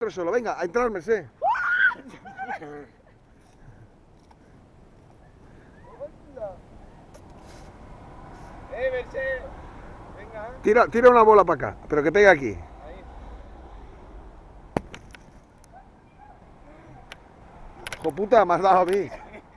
vosotros solo. Venga, a entrar, Merced. Merced. Venga. Tira una bola para acá, pero que pegue aquí. Ahí. Hijo puta, me has dado a mí.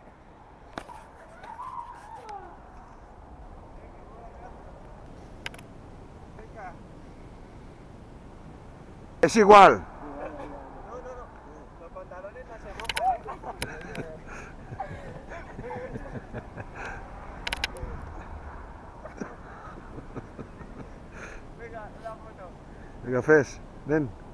Es igual. No. Los pantalones no se mojan, Venga, la foto. Venga, Fes, ven.